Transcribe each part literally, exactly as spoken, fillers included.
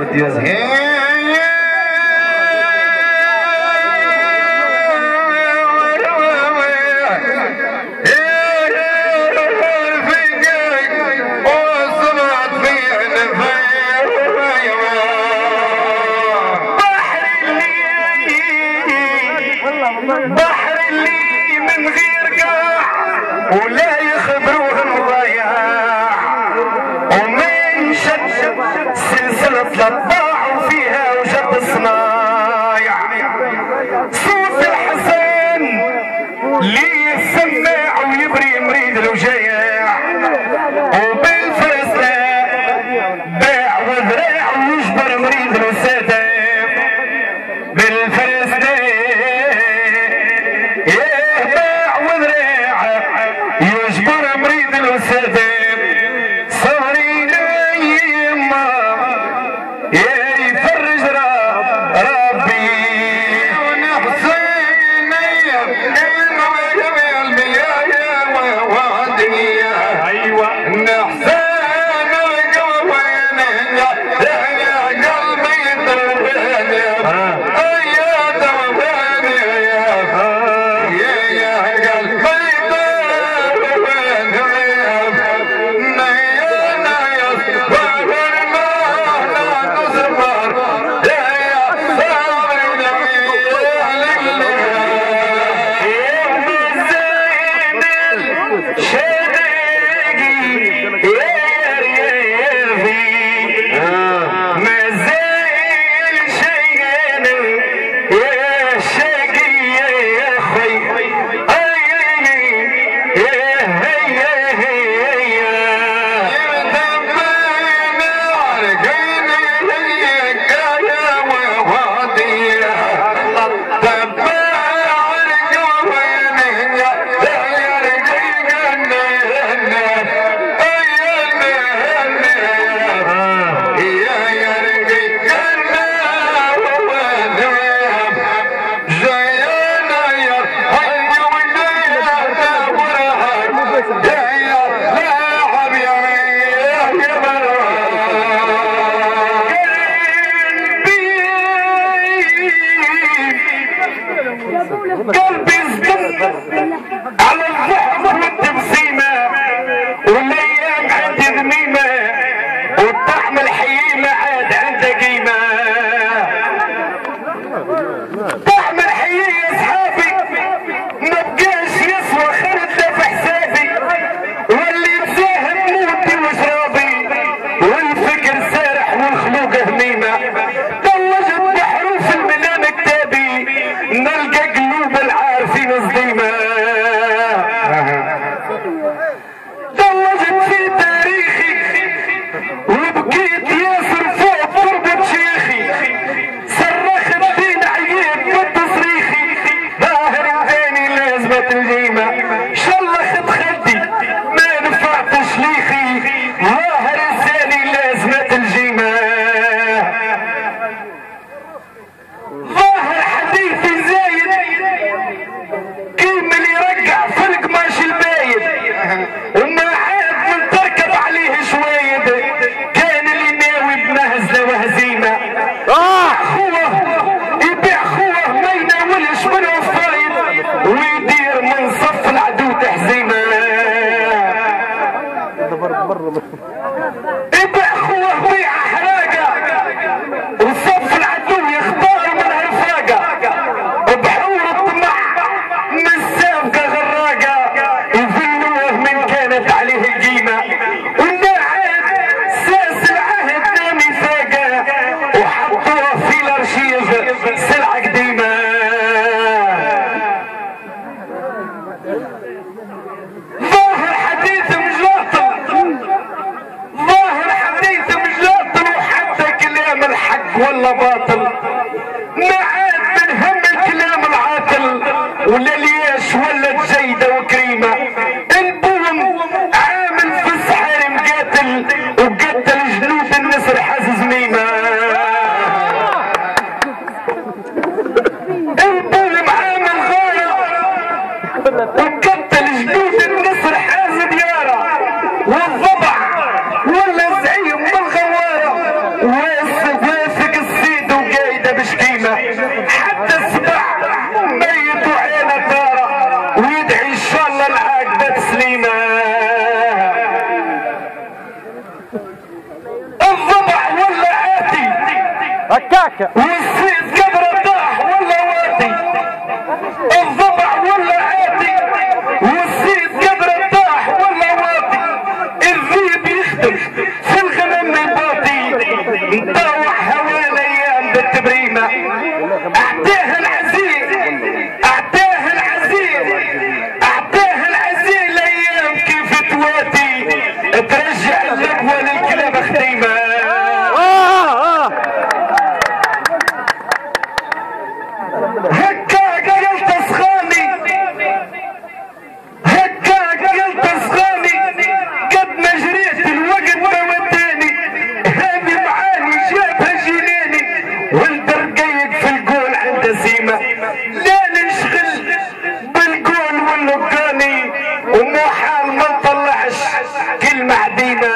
بحر اللي من غير قاع ولا يخبروه الضياع ومن شد سلسلة الطاع وفيها وجد صنايع صوت الحسن اللي يسمع ويبري مريد الوجياع وبالفرس باع وذراع ويجبر مريد الوسادة بالفرس يجبر مريض الوسادة صاري يما يا يفرج ربي ونحسين يبقينا وجميع البيايا ووادية ايوه نحسين وقوين يا قلبي طوين يا دواني يا يا قلبي قلبي صدم على الضحك والتبسيمة والايام عندي ذميمة والطعم الحييمة عاد عنده قيمة طعم الحيية يا صحابي مبقاش يسوى خرده في حسابي واللي تساهم موتي وشرابي والفكر سارح والخلوق هميمة طوجت بحروف المنام كتابي نلقى قلوب العارفين صديمة ضوجت في تاريخي وبكيت ياسر فوق تربة شيخي صرخت بين عييت بالتصريخي ظاهر ثاني لازمة الجيمة شلخت خدي ما نفع تشليخي ظاهر الثاني لازمة الجيمة ظاهر حديثي زايد والصيد قدر طاح ولا وادي الضبع ولا عادي والصيد قدر طاح ولا وادي الذيب يخدم في الغنم الباطي مطاوع هوانا ايام بالتبريمه اعطاه العزيز اعطاه العزيز اعطاه العزيز ايام كيف تواتي ترجع اللقوه للكلاب خديمه هكاك قلت اصغاني هكاك قلت اصغاني قد ما جريت الوقت ما وداني هذه معاني جابها جناني والبرقيق في القول عنده سيمه لا نشغل بالقول واللقاني ومو حال ما نطلعش كلمه عديمه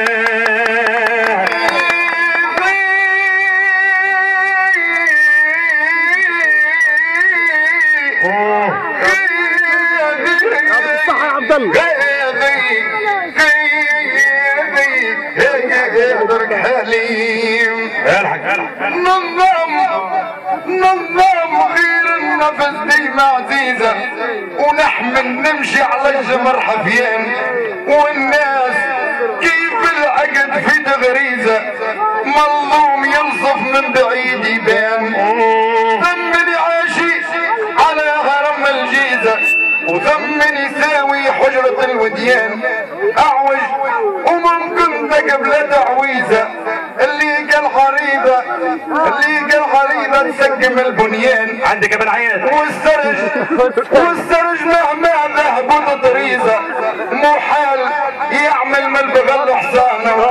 نظام نظام غير النفس ديما عزيزة ونحمل نمشي على الجمر حفيان والناس كيف العقد في تغريزة مظلوم ينصف من بعيد يبان ثمن عاشي على غرم الجيزة وثمن يساوي حجرة الوديان اعوج وممكن قبل تعويذة اللي قال حريبة اللي قال حريبة تسقم البنيان عندك ابن عياد والسرج والسرج مهما ذهب طريزة محال يعمل من البغل حصانه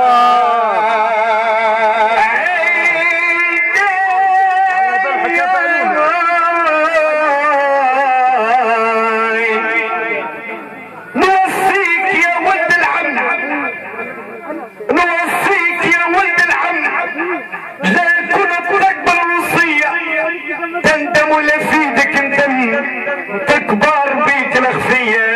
تندم لفيدك ندم تكبر بيت الخفية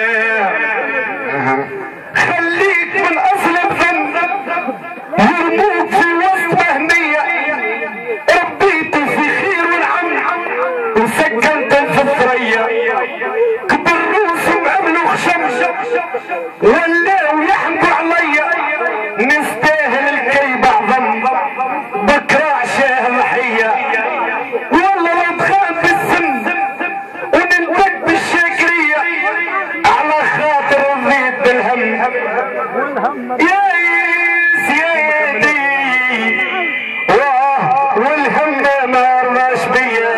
خليك من اصل الذنب يرموك في وسط مهنية ربيت في خير والعم وسكنت في الثريا كبر روسهم عملوا خشم ولاو يحمقوا عليا نستاهل الكي بعضم بكراع شاه ضحية والله لو تخاف بالسن وننتج بالشاكرية على خاطر رضيت بالهم يا يس يا يدي واه والهم ما رضاش بيا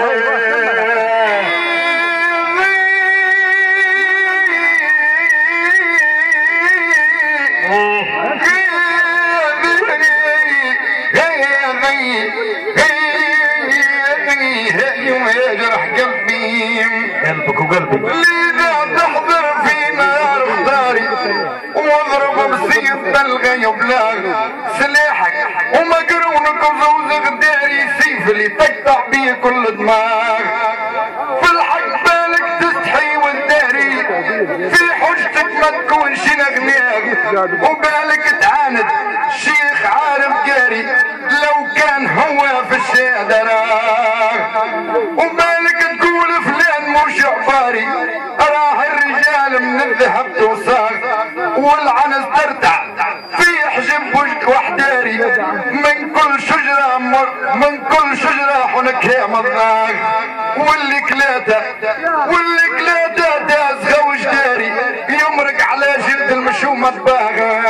قلبك وقلبي لذا تحضر في نار اختاري واضرب بسيف بلغي وبلاغ سلاحك ومقرونك وزوز غداري سيف اللي تقطع بيه كل دماغ في الحق بالك تستحي والداري في حجتك ما تكونش نغنياغ وبالك تعاند شيخ عارف قاري لو كان هو في الشادرة وبالك تقول فلان مش عباري راه الرجال من الذهب توصاغ والعنز ترتع في حجب وحداري من كل شجرة من كل شجرة حنك مضاغ واللي كلاته واللي كلاته داز غوش داري يمرق على جلد المشومة باغا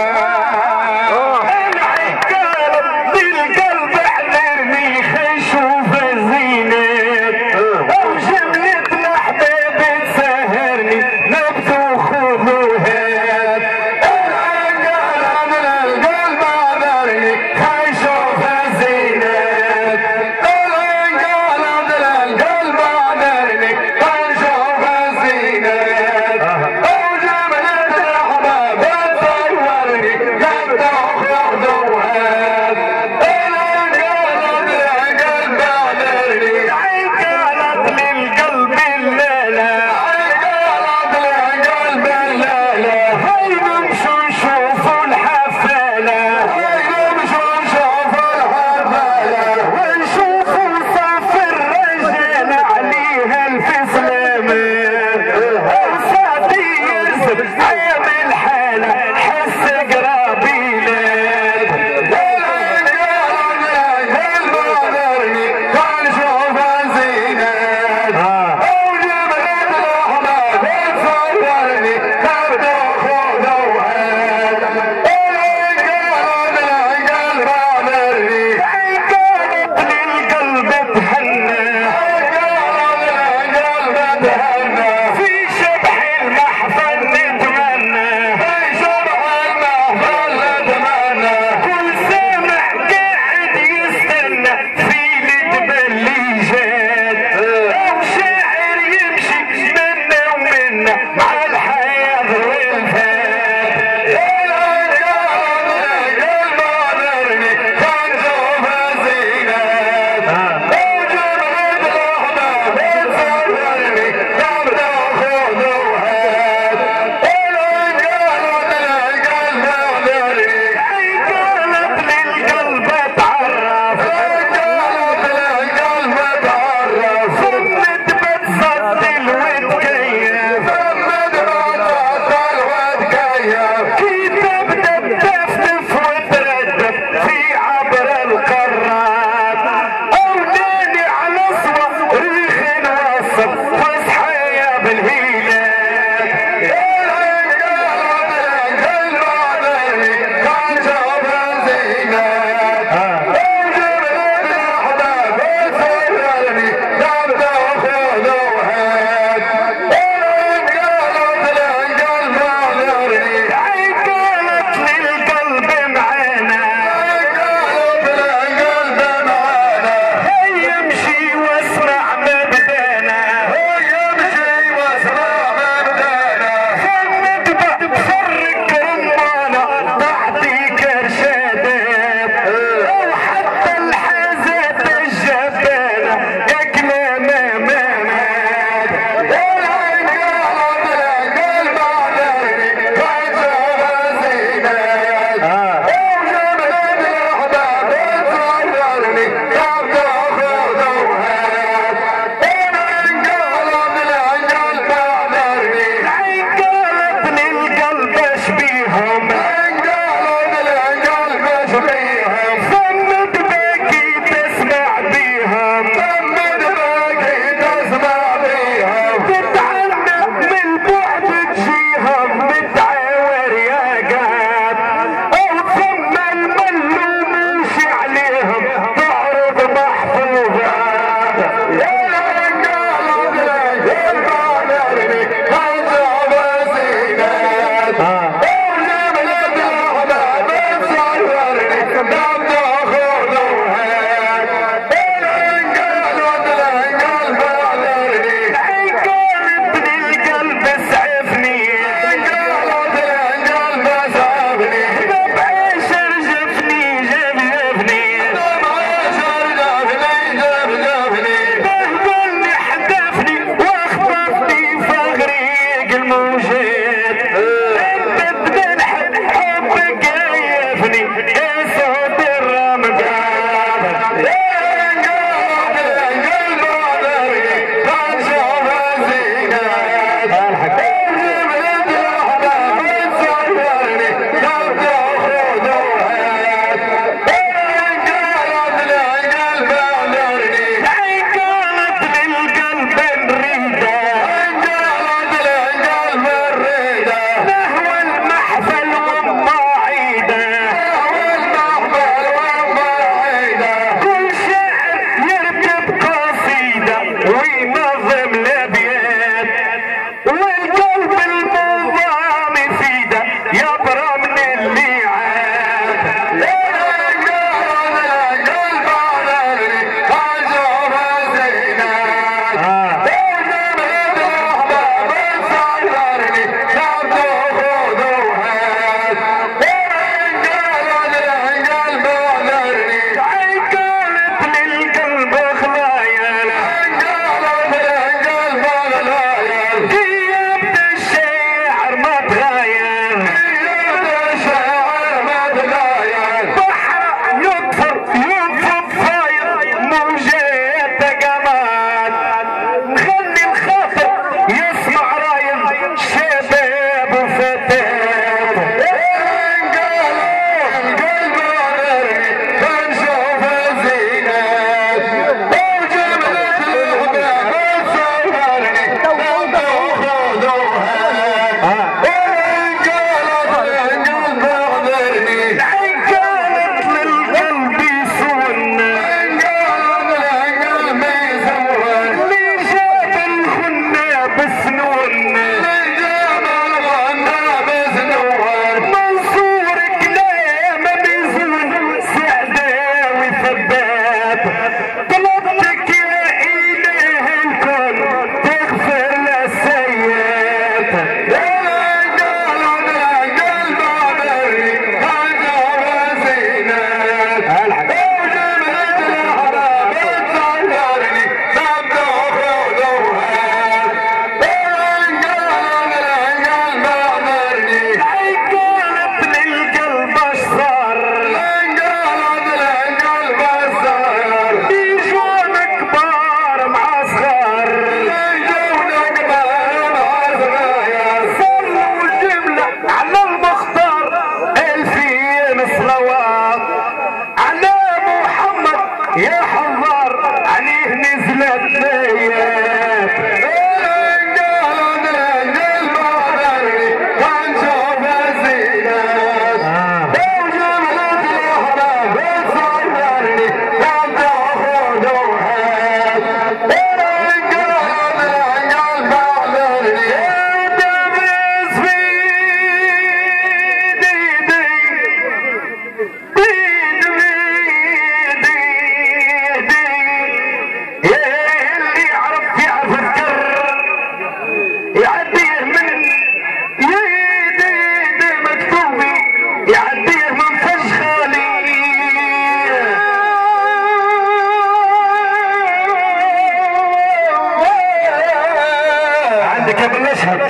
عندك يا ابن مشهد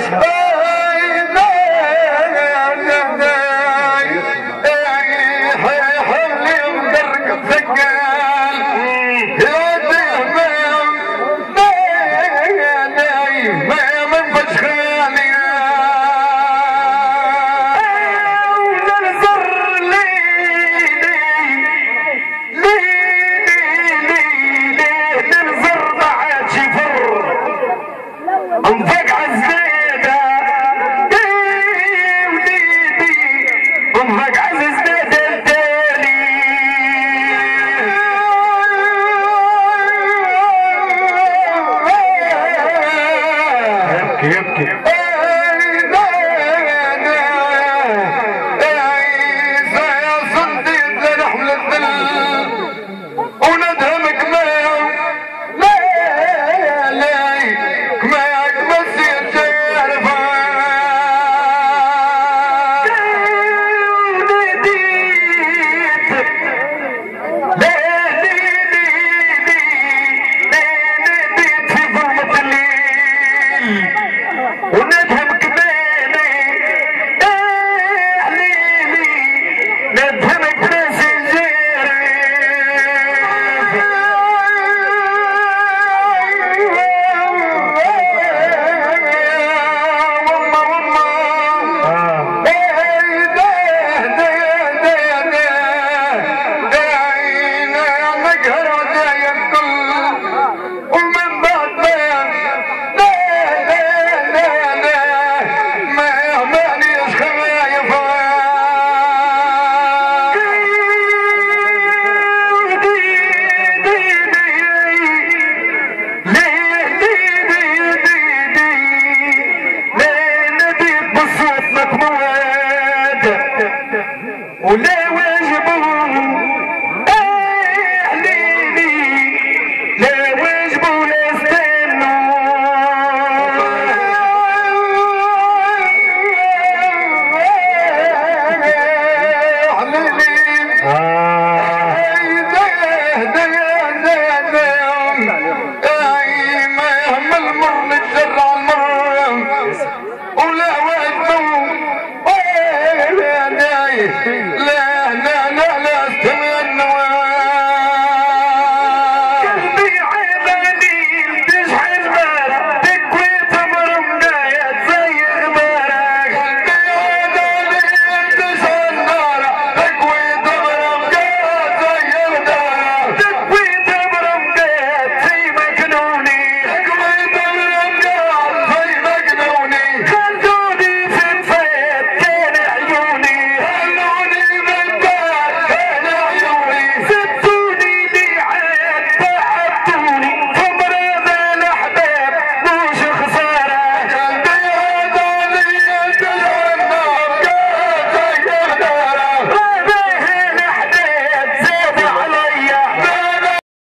انفق